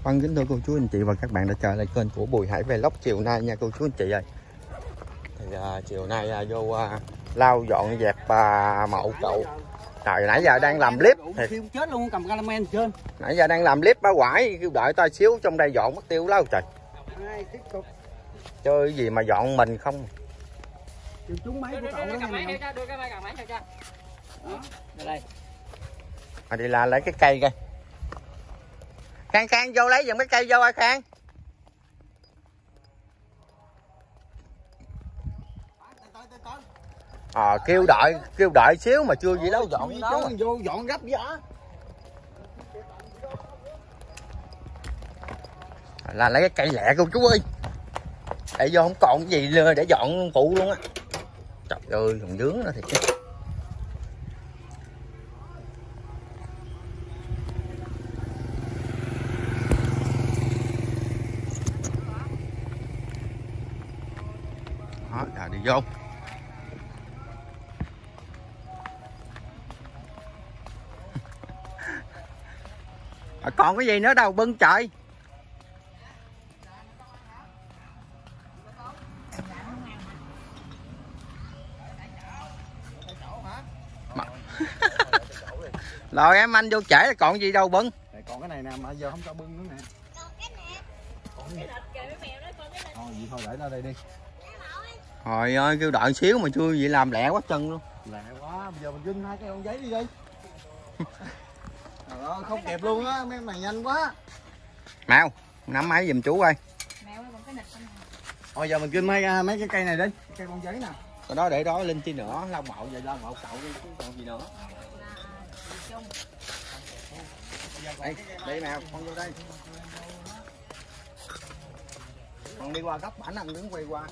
Vâng, kính thưa cô chú anh chị và các bạn đã trở lại kênh của Bùi Hải Vlog chiều nay nha cô chú anh chị ơi. Thì chiều nay vô lau dọn dẹp mộ cậu. Trời, nãy giờ đang làm clip thì chết luôn, cầm caramel trên. Nãy giờ đang làm clip bá quải, kêu đợi ta xíu trong đây dọn mất tiêu lâu trời. Chơi gì mà dọn mình không. Trúng máy của cậu đó. Đưa cái máy cầm máy theo cho. Đó, đây. Đi là lấy cái cây coi. Khang vô lấy giùm cái cây vô ai Khang. Kêu đợi xíu mà chưa gì đâu dọn đâu. Vô dọn gấp vậy. Là lấy cái cây lẹ cô chú ơi. Để vô không còn cái gì để dọn phụ luôn á. Trời ơi, còn dướng nữa thiệt chứ. Đó, rồi đi vô. Còn cái gì nữa đâu bưng trời. Rồi em anh vô trễ là còn gì đâu bưng. Còn cái này nè mà giờ không cho bưng nữa nè. Còn cái nè. Thôi vậy thôi để nó đây đi. Trời ơi, kêu đợi xíu mà chưa vậy làm lẹ quá chân luôn. Lẹ quá, bây giờ mình vinh hai cái con giấy đi đi. Trời ơi, không kịp luôn á, mấy này nhanh quá. Mèo, nắm máy giùm chú ơi. Thôi giờ mình kinh mấy cái cây này đi, cây con giấy nè. Cái đó để đó linh chi nữa, lau mậu vậy lau mậu cậu đi chứ còn gì nữa. Đây Mèo, con vô đây. Con đi qua góc bản anh đứng quay qua.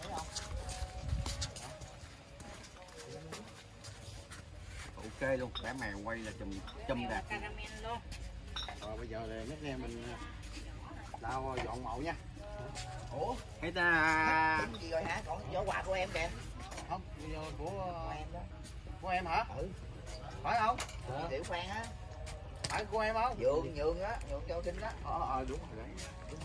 Ok luôn, để Mèo quay là chùm đẹp. Rồi bây giờ thì mấy em mình lau dọn mộ nha. Ủa? Cái ta gì rồi hả? Còn giỏ quà của em kìa. Không, bây giờ của em đó. Của em hả? Ừ. Phải không? Tiểu Phan á. Phải của em không? Nhường á, nhường cho Trinh đó. Đúng rồi đấy.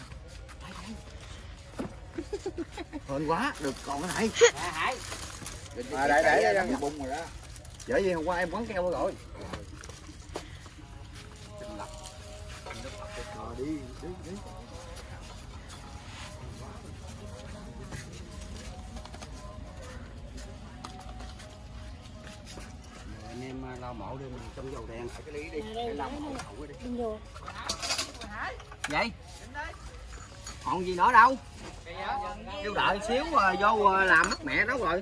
Hên quá, được còn cái này. Hải. Để ra bung rồi đó. Dễ gì hôm qua em quấn keo rồi. Đi. Anh em lau mộ đi mình trong dầu đèn cái ly đi. Để lau mộ hậu đi. vậy? Còn gì nữa đâu? Kêu đợi xíu vô làm mất mẹ đó rồi.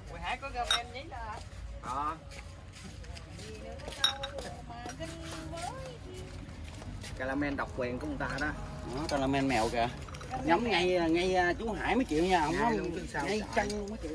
Caramel độc quyền của người ta đó. Đó, caramel mèo kìa. Nhắm ngay chú Hải mới chịu nha, không có ngay chân luôn mới chịu.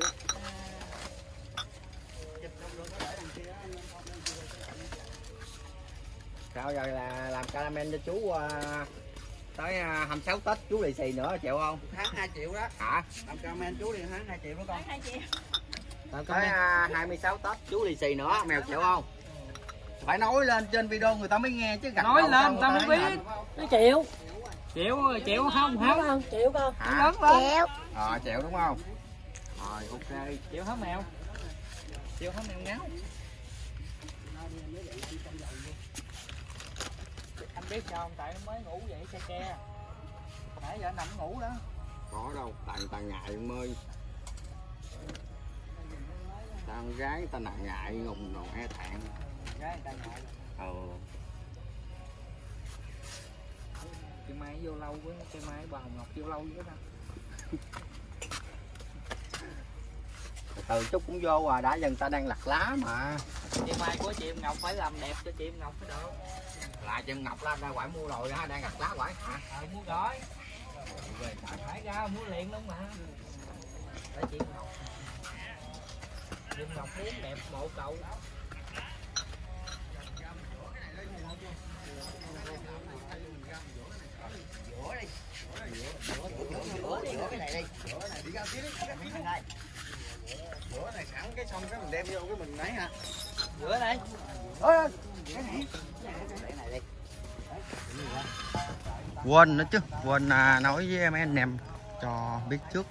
Sao giờ là làm caramel cho chú tới 26 Tết chú lì xì nữa chịu không? Tháng 2 triệu đó. Hả? Làm caramel chú đi tháng 2 triệu đó con. 2 triệu. Tới 26 Tết chú lì xì nữa, Mèo chịu không? Phải nói lên trên video người ta mới nghe chứ gạch nói lên tao mới biết. Nó chịu Chịu không chịu con. Hả? Chịu. Chịu đúng không? Rồi ok. Chịu hả Mèo? Chịu hả Mèo ngáo? Anh biết sao không? Tại mới ngủ dậy ke. Nãy giờ nằm ngủ đó. Có đâu, ta ngại mơi. Ta con gái ta ngại ngùng đồ e thẹn. Gái người ta ngại. Chị Mai vô lâu với cây Mai bà Hồng Ngọc vô lâu với đó. Từ chút cũng vô à, đã dần ta đang lặt lá mà. Chị Mai của chị Em Ngọc phải làm đẹp cho chị Em Ngọc mới được. Là chị Em Ngọc ra quải mua rồi ha, đang lặt lá quải hả? Mua rồi. Phải ra mua liền luôn mà. Để chị Em Ngọc. Chị Em Ngọc muốn đẹp bộ cậu. Rửa cái này đi. Rửa này đi ra phía đi. Rửa này sẵn cái xong cái mình đem vô cái mình lấy ha. Rửa đây. Cái này đi. Quên nữa chứ, quên nói với mấy anh em cho biết trước.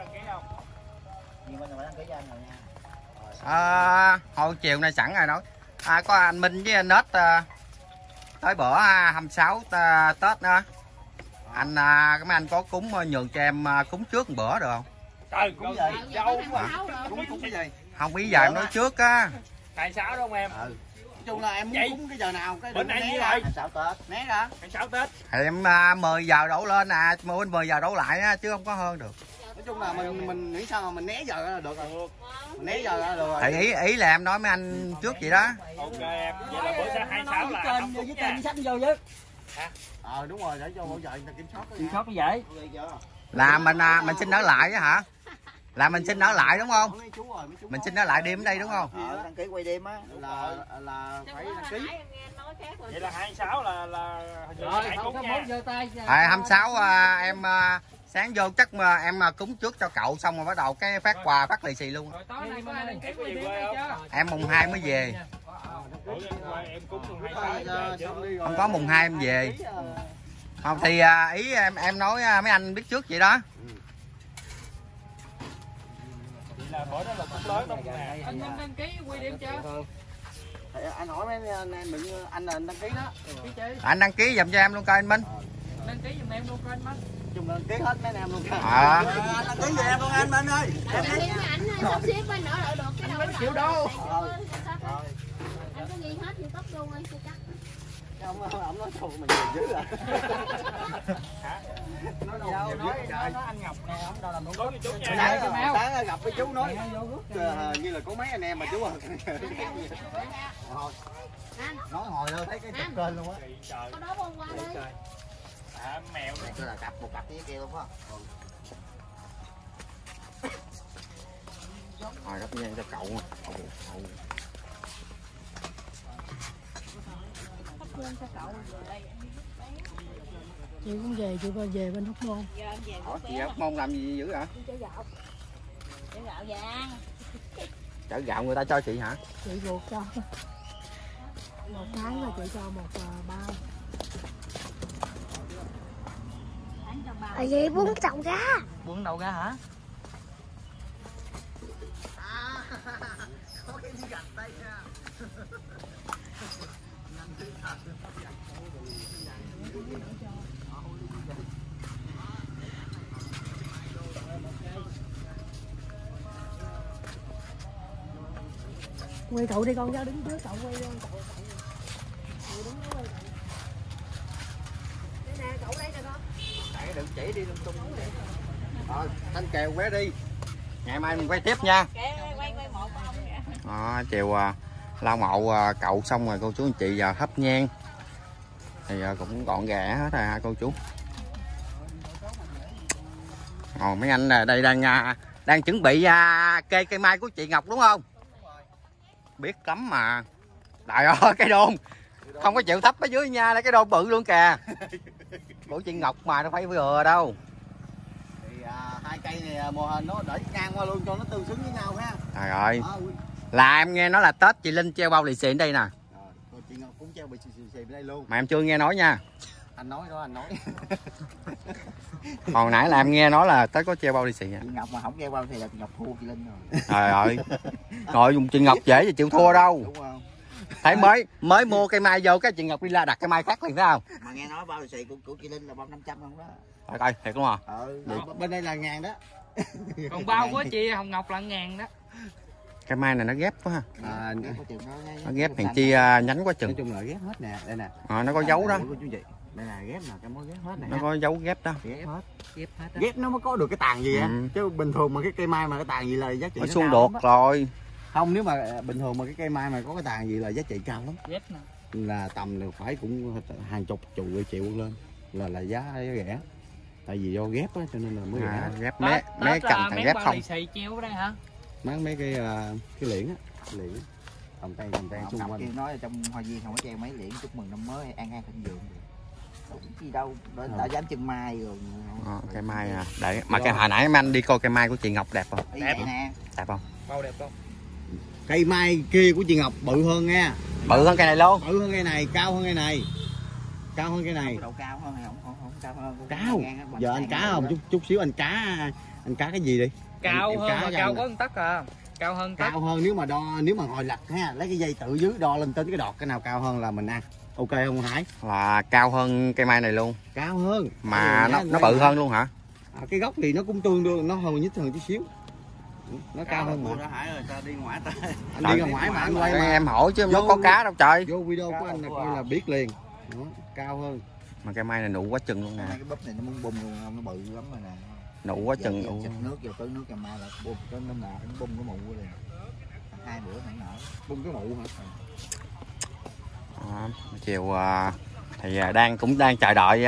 Hồi chiều nay sẵn rồi nói có anh Minh với anh Nết tới bữa 26 Tết nữa anh mấy anh có cúng nhường cho em cúng trước một bữa được không? Trời cúng gì? Dâu mà. Cúng cái gì? Không biết giờ em nói trước á. 26 đúng không em? Nói chung là em muốn cúng cái giờ nào cái bữa nay như vậy. 26 Tết. Né ra. 26 Tết. Thì em 10 giờ đổ lên bên 10 giờ đổ lại chứ không có hơn được. Nói chung là mình nghĩ sao mà mình né giờ là được rồi. Mình né giờ là được rồi. Thì ý là em nói mấy anh trước vậy đó. Ok em. Vậy là bữa sáng 26 là không cúng nha. sách vô chứ. Đúng rồi, để cho hỗ trợ người ta kiểm soát. Kiểm soát như vậy. Là mình xin ở lại á hả? Là mình xin ở lại đúng không? Mình xin ở lại đêm ở đây đúng không? Đăng ký quay đêm á là phải đăng ký. Vậy là 26 là Rồi, hai không cúng có nha. mốt giơ tay. 26 em sáng vô chắc mà em cúng trước cho cậu xong rồi bắt đầu cái phát quà phát lì xì luôn. Rồi tối nay có ai đăng ký Có gì đi quê không? chưa? Em mùng 2 mới về. Em cúng mùng 26 về. Không có mùng 2 em về. Không thì ý em nói mấy anh biết trước vậy đó. Vậy là bữa đó là cúng lớn đúng không nè? Anh Minh đăng ký quy điểm chưa? Anh hỏi mấy anh đừng anh đăng ký đó. Anh đăng ký giùm cho em luôn coi anh Minh. Đăng ký giùm em luôn coi anh Minh. Chung đăng ký hết mấy anh em luôn. Ờ. Đăng ký về em luôn anh Minh ơi. Anh sắp xếp anh ở lại được cái đầu Chịu đâu. anh có ghi hết như tóc luôn anh sẽ cắt. Ông nói thù mình nhiều dữ à. Nói anh Ngọc nè, ông đâu làm đúng. Có chú nha. Sáng gặp với chú nói như là có mấy anh em mà chú nói hồi đâu thấy cái chụp trên luôn á. Có đó hôm qua đi. Mèo này. Đó là một cặp với kia luôn á. Rồi gấp nhang cho cậu. Chị cũng về, chị về bên Hóc Môn. Chị Hóc Môn làm gì dữ hả? Chở gạo vàng. Chở gạo người ta cho chị hả? Chị ruột cho. Một cái là chị cho một bao. Vậy bún đầu ra. Buông đầu ra hả? Có cái gì gạch tay nha. Quay cậu đi con ra đứng trước cậu quay lên cậu. Cậu đứng đó quay cậu. Đây nè cậu đây nè con. Tại đừng chỉ đi lung tung. Rồi, thanh kèo qué đi. Ngày mai mình quay tiếp nha. Chiều lau mộ cậu xong rồi cô chú anh chị giờ thắp nhang. Thì cũng gọn ghẽ hết rồi hả cô chú. Mấy anh đây đang chuẩn bị kê cây mai của chị Ngọc đúng không? Biết lắm mà. Trời ơi cái đôn không có chịu thấp ở dưới nha, là cái đôn bự luôn kìa. Của chị Ngọc mà nó phải vừa đâu. Thì hai cây này mô hình nó để ngang qua luôn cho nó tương xứng với nhau ha. Trời ơi. Là em nghe nói là Tết chị Linh treo bao lì xì ở đây nè. Rồi chị Ngọc cũng treo bị xì ở đây luôn. Mà em chưa nghe nói nha. Anh nói đó anh nói. Hồi nãy là em nghe nói là Tết có treo bao lì xì nha. Chị Ngọc mà không treo bao thì là chị Ngọc thua chị Linh rồi. Trời ơi. Ngồi dùng chị Ngọc dễ thì chịu thua đâu. Đúng không? Thấy mới mua cây mai vô cái chị Ngọc đi la đặt cây mai khác liền phải không? Mà nghe nói bao lì xì của chị Linh là bao 500 không đó. Trời ơi thiệt luôn à. Bên đây là ngàn đó. Còn bao của chị Hồng Ngọc là 1000 đó. Cây mai này nó ghép quá ha. Nó ghép hàng chi nhánh quá chừng. Nói chung là ghép hết nè, đây nè. Nó có dấu đó. Đây là ghép nè, cái mối ghép hết nè. Nó có dấu ghép đó. Ghép hết. Ghép Nó mới có được cái tàn gì á. Chứ bình thường mà cái cây mai mà cái tàn gì là giá trị Nó nó xung cao đột lắm rồi. không, nếu mà bình thường mà cái cây mai mà có cái tàn gì là giá trị cao lắm. Ghép nè. Là tầm được phải cũng hàng chục triệu lên là giá rẻ. Tại vì do ghép á cho nên là mới rẻ. Ghép mấy cành thằng ghép không. Xì treo ở đây hả? Mấy cái liễn á, liễn cầm tay xung quanh. Kêu nói là trong hoa viên không có treo mấy liễn chúc mừng năm mới an khang thịnh vượng. Gì đâu, đã dám chân mai rồi. Cây mai à. Để mà cái hồi nãy em anh đi coi cây mai của chị Ngọc đẹp không? Đẹp nè. Đẹp không? Bao đẹp không? Cây mai kia của chị Ngọc bự hơn nha. Bự hơn cây này luôn. Bự hơn cây này, cao hơn cây này. Cao hơn cây này. Độ cao hơn này không Cao. Giờ anh cá không? Chút xíu anh cá cái gì đi? Cao Em hơn cá mà cho cao anh có 1 tấc à. Cao hơn tấc. Cao hơn nếu mà ngồi lật ha, lấy cái dây tự dưới đo lên trên cái đọt cái nào cao hơn là mình ăn. Ok không Hải? Là cao hơn cây mai này luôn. Cao hơn. Mà nó bự hơn luôn hả? Cái gốc thì nó cũng tương đương, nó hơn nhất hơn chút xíu. Nó cao hơn mà. Hải rồi ta đi ngoại ta. Anh đi ra ngoài mà anh quay mà. Em hỏi chứ nó có cá đâu trời. Vô video của anh là coi là biết liền. Đó, cao hơn. Mà cây mai này nụ quá chừng luôn nè. Cái bắp này nó muốn bung luôn không, nó bự lắm rồi nè. Nụ quá chừng Giờ luôn. xịt nước vô tới nước cà mai là bung tới nó mò nó bung cái mụ liền. 2 bữa thằng nở. Bung cái mụ hả? Đó, chiều thì cũng đang chờ đợi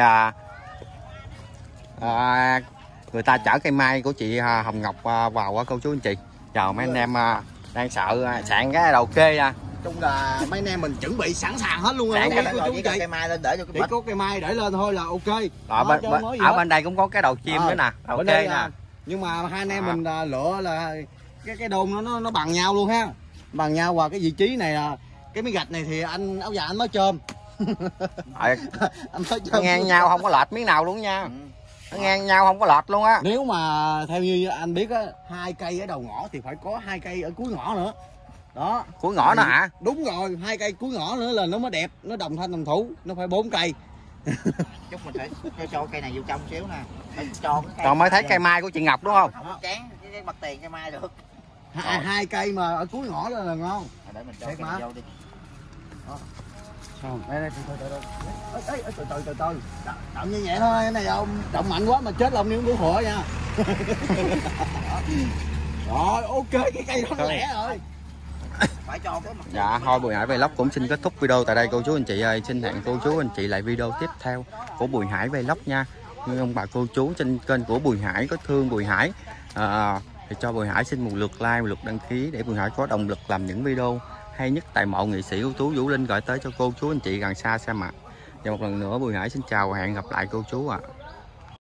người ta chở cây mai của chị Hồng Ngọc vào cô chú anh chị. Chờ mấy anh em đang sạn cái đầu kê ra. Chung là mấy anh em mình chuẩn bị sẵn sàng hết luôn rồi. Sẵn cái rồi chỉ có cây mai lên để cho cái chỉ bắp. có cây mai để lên thôi là ok. Ở bên đây cũng có cái đầu chim nữa nè. Bên Ok đây nè. Nhưng mà hai anh em mình lựa là cái đôn nó bằng nhau luôn ha. Bằng nhau và cái vị trí này là cái miếng gạch này thì anh áo dài anh mới chôm. Anh mới chôm ngang nhau không có lệch miếng nào luôn nha. Nó ngang nhau không có lệch luôn á. Nếu mà theo như anh biết á, 2 cây ở đầu ngõ thì phải có 2 cây ở cuối ngõ nữa. Đó. Cuối ngõ nữa hả? Đúng rồi, 2 cây cuối ngõ nữa là nó mới đẹp, nó đồng thanh đồng thủ, nó phải 4 cây. Chút mình phải cho cây này vô trong xíu nè. Cho cái cây. Còn mới thấy cây mai của chị Ngọc đúng không? Không có cán cái bật tiền cây mai được. 2 cây mà ở cuối ngõ là ngon. Để mình cho cây này vô đi. Không, đây từ từ. Động như vậy thôi, cái này ông động mạnh quá mà chết là ông nếu muốn hủa nha. Rồi, ok, cái cây đó lẻ rồi. Phải cho cái mặt. Dạ, thôi Bùi Hải Vlog cũng xin kết thúc video tại đây cô chú anh chị ơi. Xin hẹn cô chú anh chị lại video tiếp theo của Bùi Hải Vlog nha. Như ông bà cô chú trên kênh của Bùi Hải có thương Bùi Hải thì cho Bùi Hải xin một lượt like, một lượt đăng ký để Bùi Hải có động lực làm những video hay nhất tại mộ nghệ sĩ ưu tú Vũ Linh gửi tới cho cô chú anh chị gần xa xa mặt. Và một lần nữa Bùi Hải xin chào và hẹn gặp lại cô chú ạ.